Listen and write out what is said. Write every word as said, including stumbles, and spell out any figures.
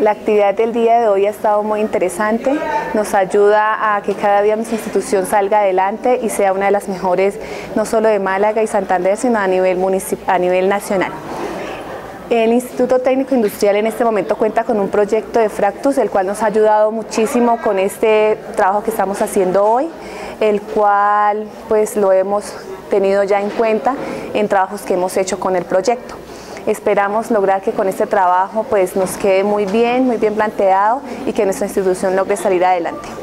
La actividad del día de hoy ha estado muy interesante, nos ayuda a que cada día nuestra institución salga adelante y sea una de las mejores, no solo de Málaga y Santander, sino a nivel, a nivel nacional. El Instituto Técnico Industrial en este momento cuenta con un proyecto de Fractus, el cual nos ha ayudado muchísimo con este trabajo que estamos haciendo hoy, el cual pues lo hemos tenido ya en cuenta en trabajos que hemos hecho con el proyecto. Esperamos lograr que con este trabajo pues nos quede muy bien, muy bien planteado y que nuestra institución logre salir adelante.